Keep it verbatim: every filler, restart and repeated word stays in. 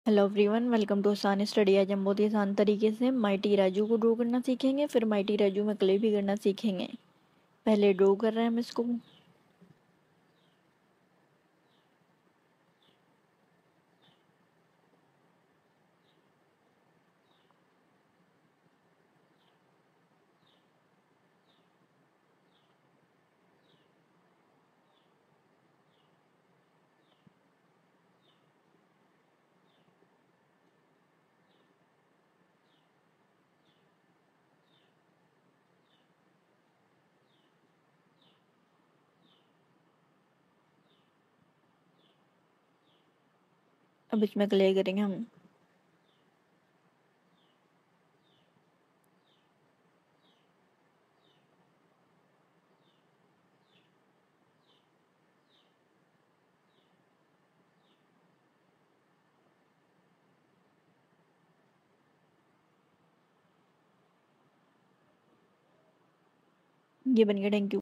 Hello everyone, welcome to Aasan study. आज हम बहुत ही आसान तरीके से माइटी राजू को ड्रॉ करना सीखेंगे, फिर माइटी राजू में क्ले भी करना सीखेंगे। पहले ड्रॉ कर रहे हैं हम इसको। अब इसमें क्ले करेंगे हम। ये बन गया। Thank you.